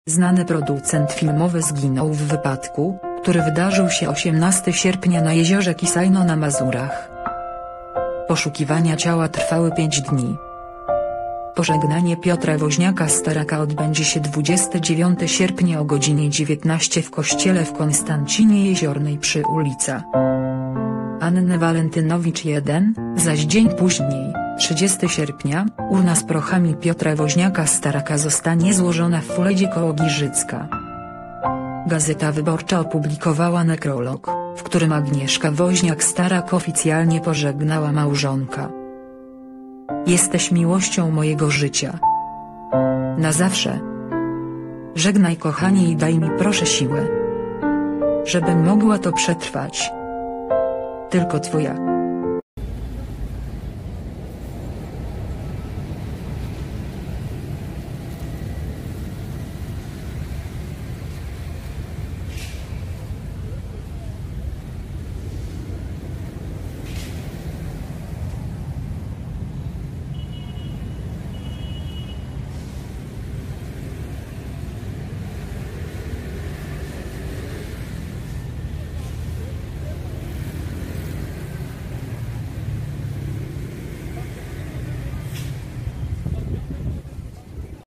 Znany producent filmowy zginął w wypadku, który wydarzył się 18 sierpnia na jeziorze Kisajno na Mazurach. Poszukiwania ciała trwały 5 dni. Pożegnanie Piotra Woźniaka-Staraka odbędzie się 29 sierpnia o godzinie 19 w kościele w Konstancinie Jeziornej przy ulica Anny Walentynowicz 1, zaś dzień później, 30 sierpnia, urna z prochami Piotra Woźniaka-Staraka zostanie złożona w Fuledzie koło Giżycka. Gazeta Wyborcza opublikowała nekrolog, w którym Agnieszka Woźniak-Starak oficjalnie pożegnała małżonka. Jesteś miłością mojego życia. Na zawsze. Żegnaj kochanie i daj mi proszę siłę, żebym mogła to przetrwać. Tylko twoja.